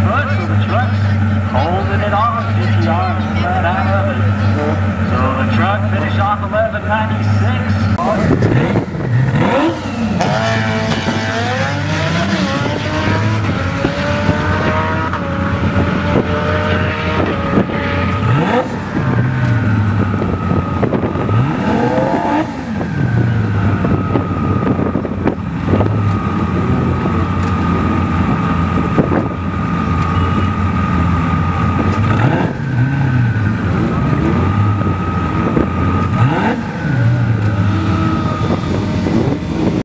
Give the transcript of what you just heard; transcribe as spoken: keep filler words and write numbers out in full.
foot, so the truck's holding it on, fifty yards let out of it. So the truck finished off eleven ninety-six.